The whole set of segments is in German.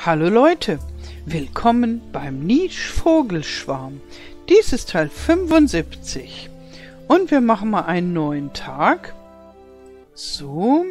Hallo Leute, willkommen beim Niche Vogelschwarm. Dies ist Teil 75 und wir machen mal einen neuen Tag. So.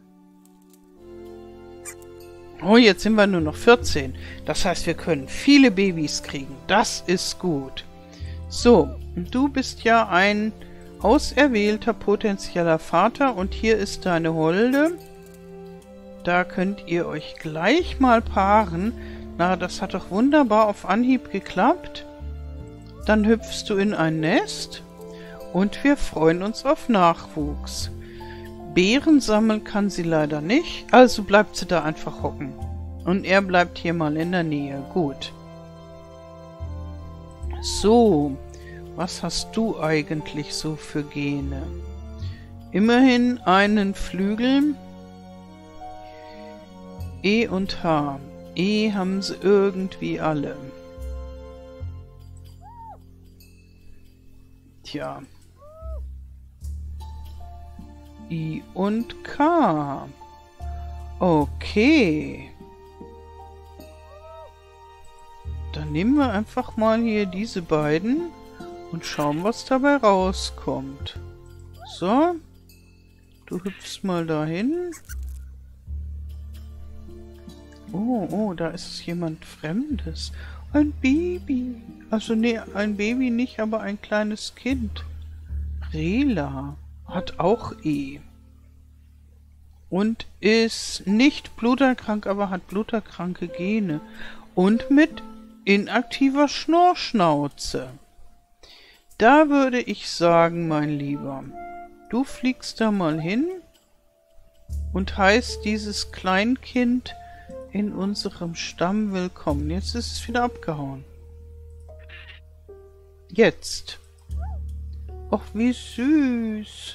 Oh, jetzt sind wir nur noch 14. Das heißt, wir können viele Babys kriegen. Das ist gut. So, du bist ja ein auserwählter potenzieller Vater und hier ist deine Holde. Da könnt ihr euch gleich mal paaren. Na, das hat doch wunderbar auf Anhieb geklappt. Dann hüpfst du in ein Nest und wir freuen uns auf Nachwuchs. Beeren sammeln kann sie leider nicht, also bleibt sie da einfach hocken. Und er bleibt hier mal in der Nähe. Gut. So, was hast du eigentlich so für Gene? Immerhin einen Flügel. E und H. E haben sie irgendwie alle. Tja. I und K. Okay. Dann nehmen wir einfach mal hier diese beiden und schauen, was dabei rauskommt. So. Du hüpfst mal dahin. Oh, da ist jemand Fremdes. Ein Baby. Also nee, ein Baby nicht, aber ein kleines Kind. Rela hat auch E. Und ist nicht bluterkrank, aber hat bluterkranke Gene. Und mit inaktiver Schnorrschnauze. Da würde ich sagen, mein Lieber, du fliegst da mal hin und heißt dieses Kleinkind in unserem Stamm willkommen. Jetzt ist es wieder abgehauen. Jetzt. Och, wie süß.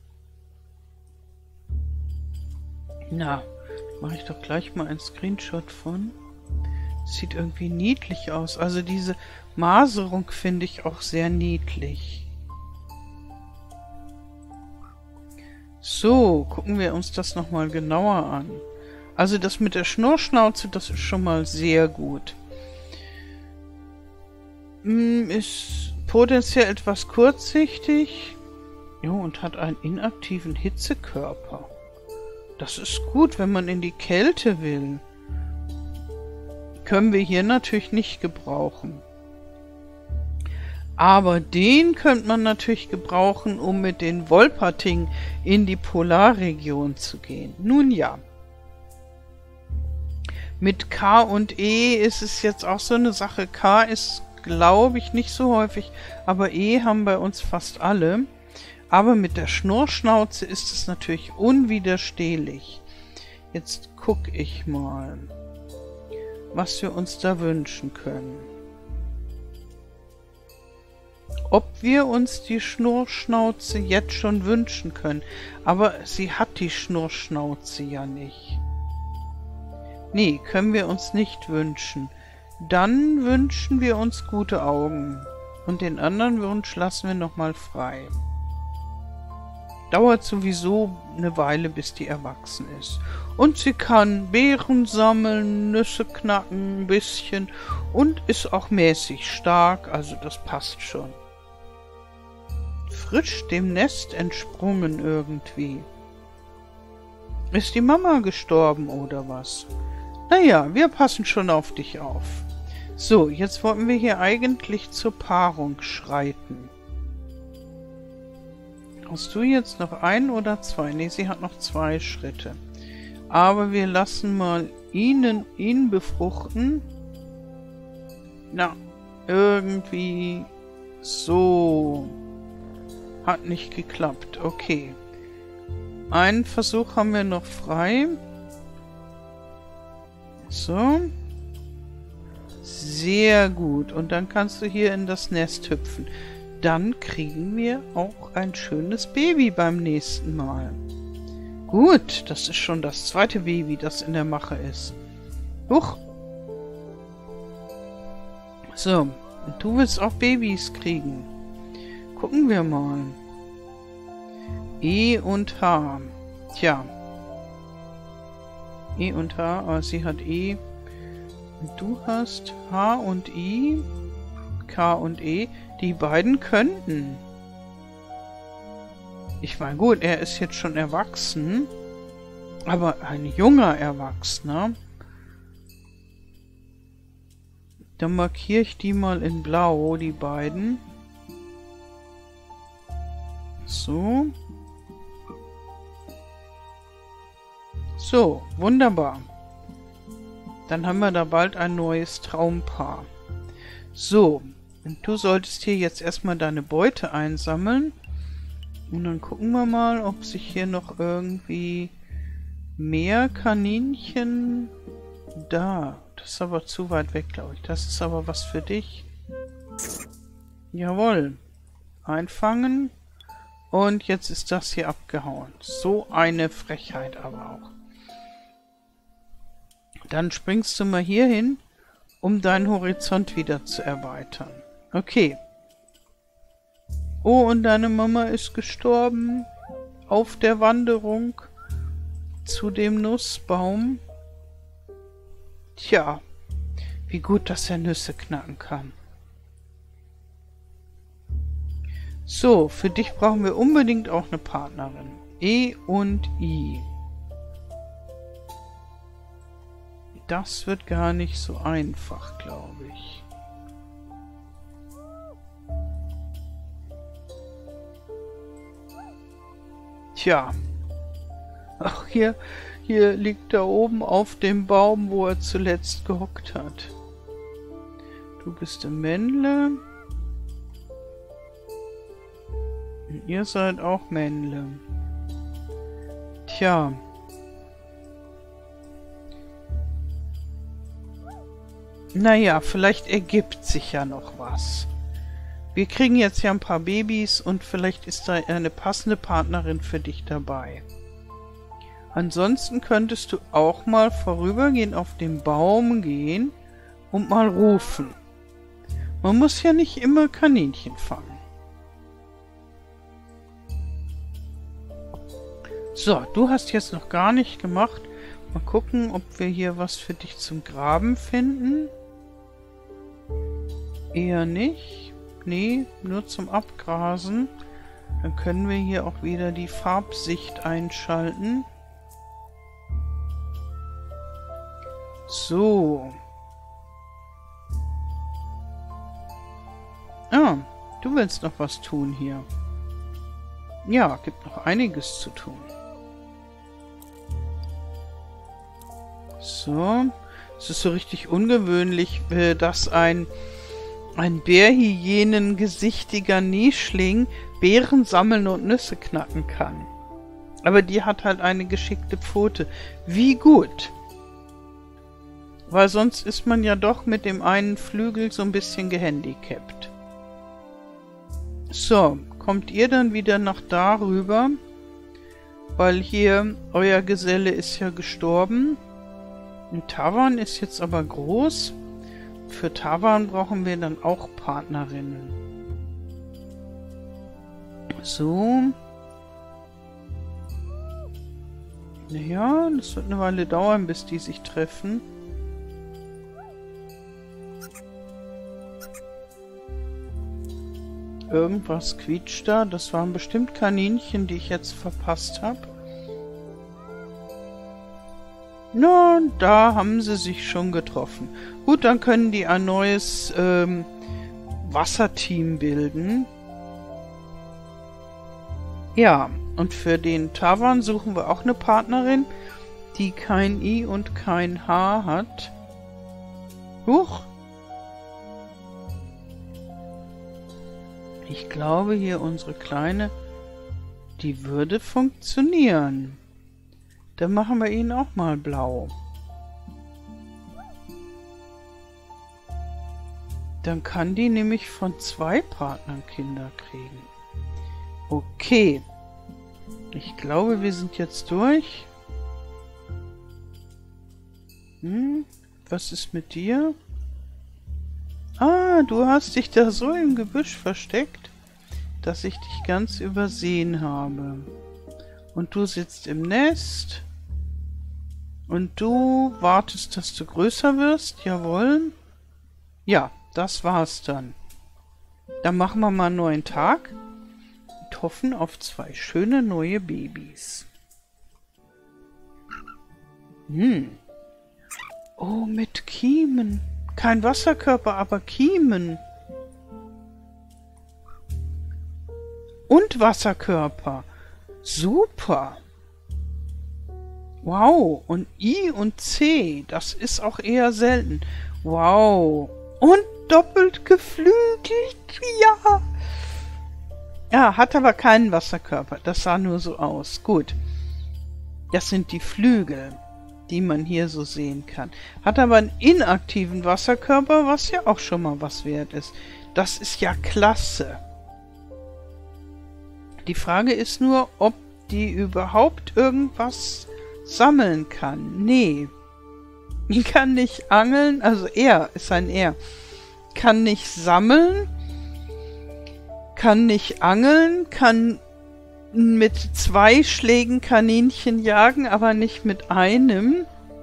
Na, mache ich doch gleich mal einen Screenshot von. Sieht irgendwie niedlich aus. Also diese Maserung finde ich auch sehr niedlich. So, gucken wir uns das nochmal genauer an. Also das mit der Schnurrschnauze, das ist schon mal sehr gut. Ist potenziell etwas kurzsichtig. Jo, und hat einen inaktiven Hitzekörper. Das ist gut, wenn man in die Kälte will. Können wir hier natürlich nicht gebrauchen. Aber den könnte man natürlich gebrauchen, um mit den Wolperting in die Polarregion zu gehen. Nun ja. Mit K und E ist es jetzt auch so eine Sache. K ist, glaube ich, nicht so häufig, aber E haben bei uns fast alle. Aber mit der Schnurrschnauze ist es natürlich unwiderstehlich. Jetzt gucke ich mal, was wir uns da wünschen können. Ob wir uns die Schnurrschnauze jetzt schon wünschen können. Aber sie hat die Schnurrschnauze ja nicht. Nee, können wir uns nicht wünschen. Dann wünschen wir uns gute Augen. Und den anderen Wunsch lassen wir nochmal frei. Dauert sowieso eine Weile, bis die erwachsen ist. Und sie kann Beeren sammeln, Nüsse knacken, ein bisschen. Und ist auch mäßig stark, also das passt schon. Frisch dem Nest entsprungen irgendwie. Ist die Mama gestorben oder was? Naja, wir passen schon auf dich auf. So, jetzt wollten wir hier eigentlich zur Paarung schreiten. Hast du jetzt noch ein oder zwei? Ne, sie hat noch 2 Schritte. Aber wir lassen mal ihn befruchten. Na, irgendwie so. Hat nicht geklappt. Okay. Einen Versuch haben wir noch frei. So. Sehr gut. Und dann kannst du hier in das Nest hüpfen. Dann kriegen wir auch ein schönes Baby beim nächsten Mal. Gut, das ist schon das zweite Baby, das in der Mache ist. Huch. So, du willst auch Babys kriegen. Gucken wir mal. E und H. Tja. E und H, aber sie hat E. Und du hast H und I, K und E. Die beiden könnten. Ich meine, gut, er ist jetzt schon erwachsen, aber ein junger Erwachsener. Dann markiere ich die mal in Blau, die beiden. So. So, wunderbar. Dann haben wir da bald ein neues Traumpaar. So, und du solltest hier jetzt erstmal deine Beute einsammeln. Und dann gucken wir mal, ob sich hier noch irgendwie mehr Kaninchen... Da, das ist aber zu weit weg, glaube ich. Das ist aber was für dich. Jawohl. Einfangen. Und jetzt ist das hier abgehauen. So eine Frechheit aber auch. Dann springst du mal hier hin, um deinen Horizont wieder zu erweitern. Okay. Oh, und deine Mama ist gestorben. Auf der Wanderung zu dem Nussbaum. Tja, wie gut, dass er Nüsse knacken kann. So, für dich brauchen wir unbedingt auch eine Partnerin. E und I. Das wird gar nicht so einfach, glaube ich. Tja. Ach, hier liegt er oben auf dem Baum, wo er zuletzt gehockt hat. Du bist ein Männle. Und ihr seid auch Männle. Tja. Naja, vielleicht ergibt sich ja noch was. Wir kriegen jetzt ja ein paar Babys und vielleicht ist da eine passende Partnerin für dich dabei. Ansonsten könntest du auch mal vorübergehend auf den Baum gehen und mal rufen. Man muss ja nicht immer Kaninchen fangen. So, du hast jetzt noch gar nicht gemacht. Mal gucken, ob wir hier was für dich zum Graben finden. Eher nicht. Nee, nur zum Abgrasen. Dann können wir hier auch wieder die Farbsicht einschalten. So. Ah, du willst noch was tun hier. Ja, gibt noch einiges zu tun. So. Es ist so richtig ungewöhnlich, dass ein bärhyänengesichtiger Nischling Beeren sammeln und Nüsse knacken kann. Aber die hat halt eine geschickte Pfote. Wie gut! Weil sonst ist man ja doch mit dem einen Flügel so ein bisschen gehandicapt. So, kommt ihr dann wieder nach darüber? Weil hier, euer Geselle ist ja gestorben. Und Tavan ist jetzt aber groß. Für Tavan brauchen wir dann auch Partnerinnen. So. Naja, das wird eine Weile dauern, bis die sich treffen. Irgendwas quietscht da. Das waren bestimmt Kaninchen, die ich jetzt verpasst habe. Na, da haben sie sich schon getroffen. Gut, dann können die ein neues Wasserteam bilden. Ja, und für den Tavan suchen wir auch eine Partnerin, die kein I und kein H hat. Huch! Ich glaube, hier unsere Kleine, die würde funktionieren. Dann machen wir ihn auch mal blau. Dann kann die nämlich von 2 Partnern Kinder kriegen. Okay. Ich glaube, wir sind jetzt durch. Was ist mit dir? Ah, du hast dich da so im Gebüsch versteckt, dass ich dich ganz übersehen habe. Und du sitzt im Nest. Und du wartest, dass du größer wirst? Jawohl. Ja, das war's dann. Dann machen wir mal einen neuen Tag und hoffen auf 2 schöne neue Babys. Oh, mit Kiemen. Kein Wasserkörper, aber Kiemen. Und Wasserkörper. Super. Wow. Und I und C. Das ist auch eher selten. Wow. Und doppelt geflügelt. Ja. Ja, hat aber keinen Wasserkörper. Das sah nur so aus. Gut. Das sind die Flügel, die man hier so sehen kann. Hat aber einen inaktiven Wasserkörper, was ja auch schon mal was wert ist. Das ist ja klasse. Die Frage ist nur, ob die überhaupt irgendwas sammeln kann. Nee. Die kann nicht angeln, also er ist ein Er. Kann nicht sammeln, kann nicht angeln, kann mit 2 Schlägen Kaninchen jagen, aber nicht mit einem.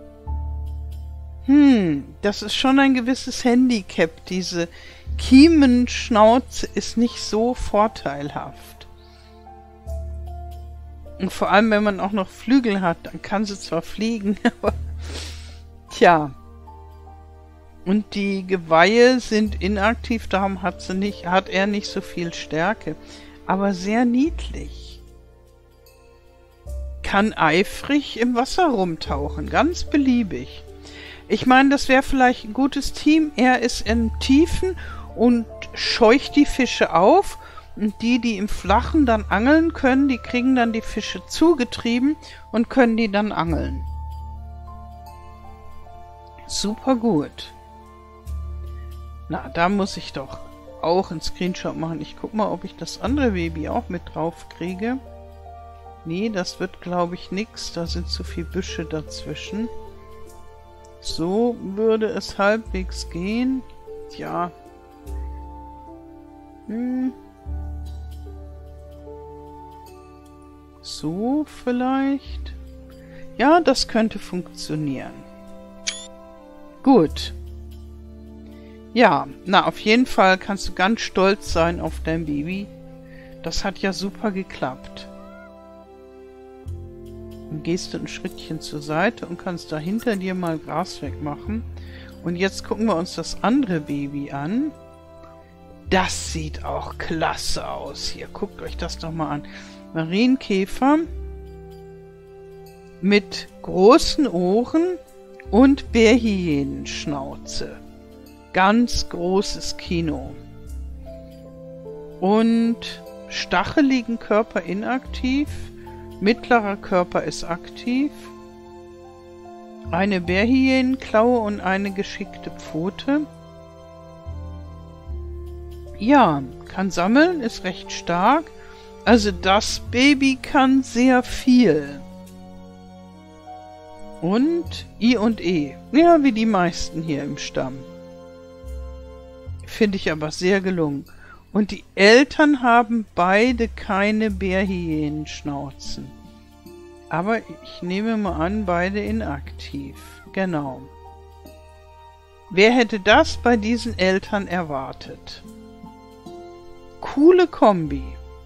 Das ist schon ein gewisses Handicap. Diese Kiemenschnauze ist nicht so vorteilhaft. Und vor allem, wenn man auch noch Flügel hat, dann kann sie zwar fliegen, aber tja. Und die Geweihe sind inaktiv, darum hat er nicht so viel Stärke. Aber sehr niedlich. Kann eifrig im Wasser rumtauchen, ganz beliebig. Ich meine, das wäre vielleicht ein gutes Team. Er ist im Tiefen und scheucht die Fische auf. Und die im Flachen dann angeln können, die kriegen dann die Fische zugetrieben und können die dann angeln. Super gut. Na, da muss ich doch auch einen Screenshot machen. Ich guck mal, ob ich das andere Baby auch mit drauf kriege. Nee, das wird, glaube ich, nix. Da sind zu viele Büsche dazwischen. So würde es halbwegs gehen. Tja. So vielleicht. Ja, das könnte funktionieren. Gut. Ja, na, auf jeden Fall kannst du ganz stolz sein auf dein Baby. Das hat ja super geklappt. Dann gehst du ein Schrittchen zur Seite und kannst da hinter dir mal Gras wegmachen. Und jetzt gucken wir uns das andere Baby an. Das sieht auch klasse aus. Hier, guckt euch das doch mal an. Marienkäfer mit großen Ohren und Bärhyänenschnauze. Ganz großes Kino. Und stacheligen Körper inaktiv. Mittlerer Körper ist aktiv. Eine Bärhyänenklaue und eine geschickte Pfote. Ja, kann sammeln, ist recht stark. Also das Baby kann sehr viel. Und I und E. Ja, wie die meisten hier im Stamm. Finde ich aber sehr gelungen. Und die Eltern haben beide keine Bärhyänenschnauzen. Aber ich nehme mal an, beide inaktiv. Genau. Wer hätte das bei diesen Eltern erwartet? Coole Kombi.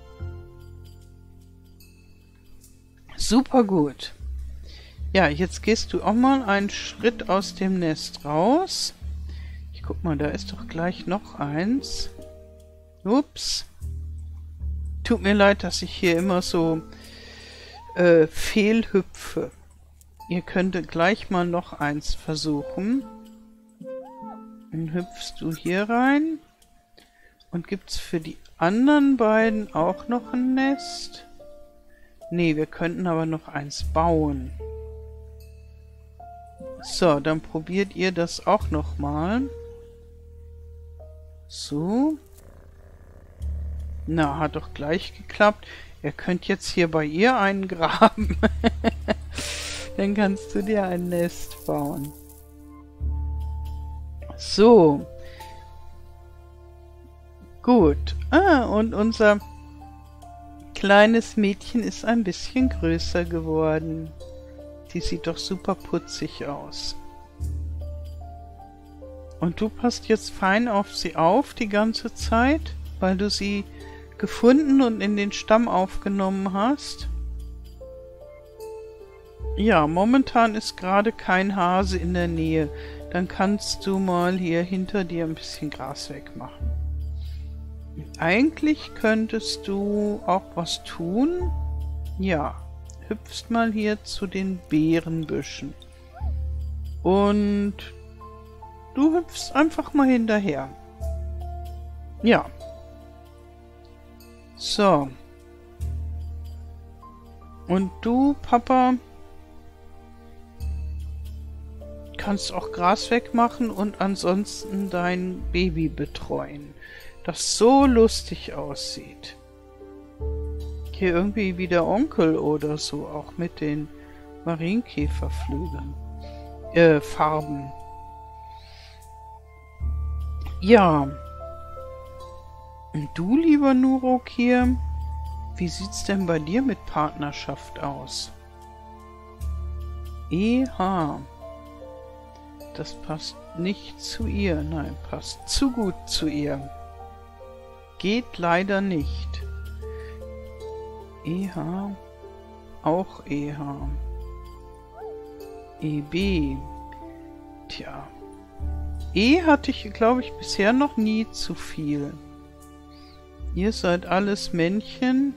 Super gut. Ja, jetzt gehst du auch mal einen Schritt aus dem Nest raus. Ich guck mal, da ist doch gleich noch eins. Ups. Tut mir leid, dass ich hier immer so fehlhüpfe. Ihr könntet gleich mal noch eins versuchen. Dann hüpfst du hier rein. Und gibt's für die anderen beiden auch noch ein Nest? Nee, wir könnten aber noch eins bauen. So, dann probiert ihr das auch noch mal. So. Na, hat doch gleich geklappt. Ihr könnt jetzt hier bei ihr einen graben. Dann kannst du dir ein Nest bauen. So. Gut. Ah, und unser kleines Mädchen ist ein bisschen größer geworden. Die sieht doch super putzig aus. Und du passt jetzt fein auf sie auf die ganze Zeit, weil du sie gefunden und in den Stamm aufgenommen hast. Ja, momentan ist gerade kein Hase in der Nähe. Dann kannst du mal hier hinter dir ein bisschen Gras wegmachen. Eigentlich könntest du auch was tun. Ja, hüpfst mal hier zu den Beerenbüschen. Und du hüpfst einfach mal hinterher. Ja. So. Und du, Papa, kannst auch Gras wegmachen und ansonsten dein Baby betreuen, das so lustig aussieht. Hier irgendwie wie der Onkel oder so, auch mit den Marienkäferflügeln. Farben. Ja. Und du, lieber Nurok hier, wie sieht's denn bei dir mit Partnerschaft aus? EH. Das passt nicht zu ihr. Nein, passt zu gut zu ihr. Geht leider nicht. EH. Auch EH. EB. Tja. E hatte ich, glaube ich, bisher noch nie zu viel. Ihr seid alles Männchen.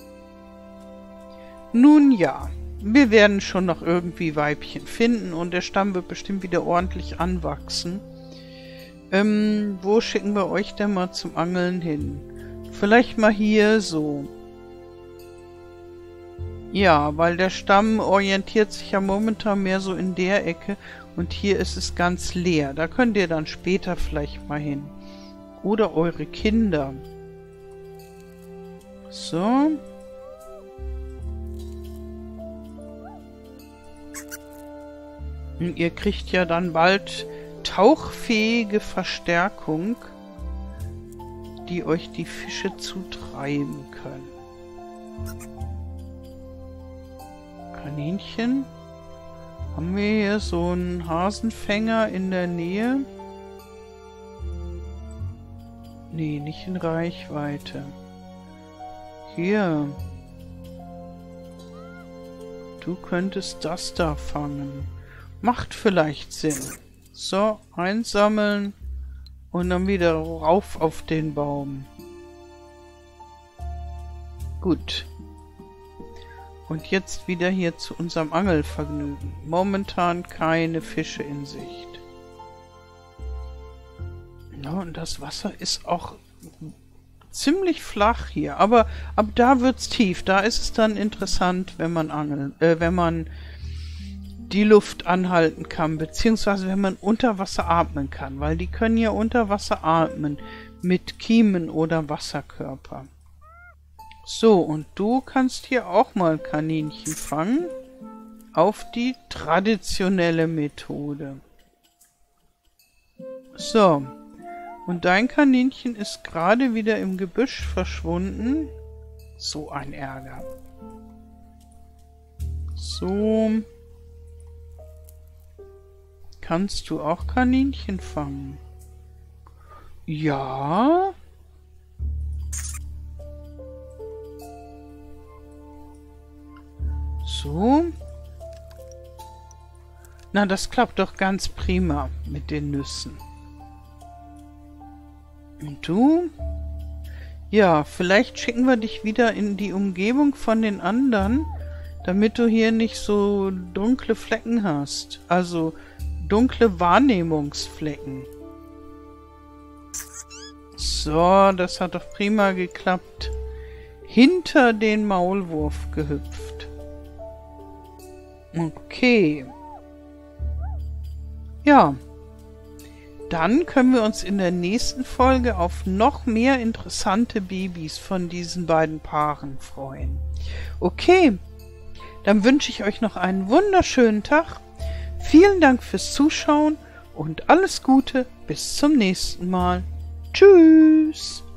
Nun ja, wir werden schon noch irgendwie Weibchen finden und der Stamm wird bestimmt wieder ordentlich anwachsen. Wo schicken wir euch denn mal zum Angeln hin? Vielleicht mal hier so. Ja, weil der Stamm orientiert sich ja momentan mehr so in der Ecke und hier ist es ganz leer. Da könnt ihr dann später vielleicht mal hin. Oder eure Kinder. So. Und ihr kriegt ja dann bald tauchfähige Verstärkung, die euch die Fische zutreiben können. Kaninchen. Haben wir hier so einen Hasenfänger in der Nähe? Nee, nicht in Reichweite. Hier. Du könntest das da fangen. Macht vielleicht Sinn. So, einsammeln und dann wieder rauf auf den Baum. Gut. Und jetzt wieder hier zu unserem Angelvergnügen. Momentan keine Fische in Sicht. Ja, und das Wasser ist auch ziemlich flach hier, aber ab da wird's tief. Da ist es dann interessant, wenn man wenn man die Luft anhalten kann, beziehungsweise wenn man unter Wasser atmen kann, weil die können ja unter Wasser atmen mit Kiemen oder Wasserkörper. So, und du kannst hier auch mal Kaninchen fangen auf die traditionelle Methode. So. Und dein Kaninchen ist gerade wieder im Gebüsch verschwunden. So ein Ärger. So. Kannst du auch Kaninchen fangen? Ja. So. Na, das klappt doch ganz prima mit den Nüssen. Und du? Ja, vielleicht schicken wir dich wieder in die Umgebung von den anderen, damit du hier nicht so dunkle Flecken hast. Also dunkle Wahrnehmungsflecken. So, das hat doch prima geklappt. Hinter den Maulwurf gehüpft. Okay. Ja. Dann können wir uns in der nächsten Folge auf noch mehr interessante Babys von diesen beiden Paaren freuen. Okay, dann wünsche ich euch noch einen wunderschönen Tag. Vielen Dank fürs Zuschauen und alles Gute. Bis zum nächsten Mal. Tschüss.